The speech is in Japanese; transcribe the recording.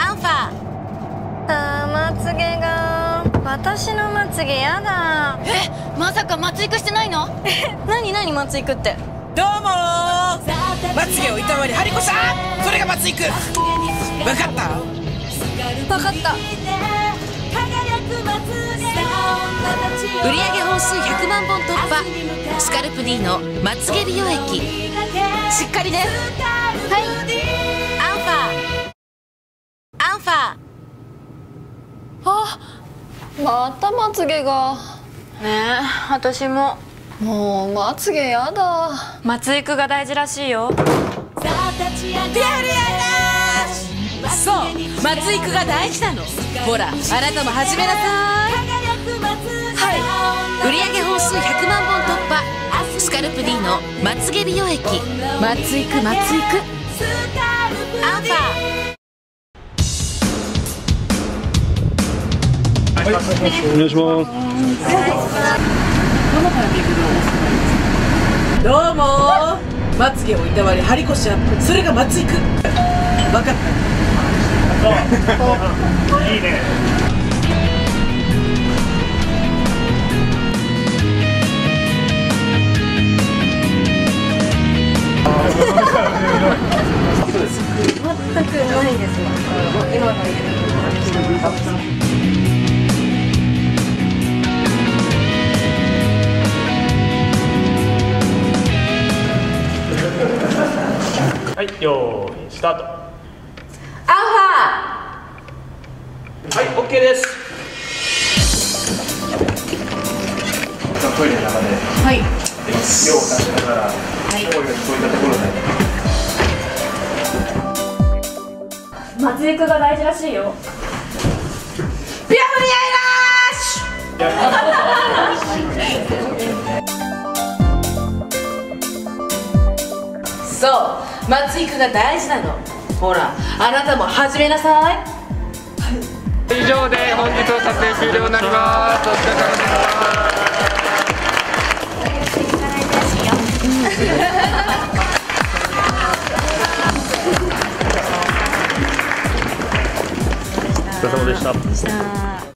アンファ。 まつげが、私のまつげやだ。 まさか松育してないの？ 何まつ育って。 どうもー、まつげをいたわりハリコさん、それがまつ育。わかった？ わかった。 売上本数100万本突破、スカルプ D のまつげ美容液。しっかりね。はい。アンファ。 またまつげが。 ねえ、私も。 もうまつげやだ。 松育が大事らしいよ。 リアルやなー。そう、まつ育が大事なの。ほら、あなたも始めなさい。 はい。売上本数100万本突破、スカルプ D のまつげ美容液。まつ育。アンファ。 お願いします。 どうもー、まつげをいたわりハリコちゃん、それがまつ育。わかった。いいね。 全くないですよ。今の言う。 はい、よーい、スタート。 アンはい、オッケーです。トイレの中で、 はい。 用を出しながら、声が聞こえたところで。 松育が大事らしいよ。 ビアフリアイラッシュ。そう、まつ育が大事なの。ほら、あなたも始めなさい。 以上で本日の撮影終了になります。お疲れ様でした。 お疲れ様でした。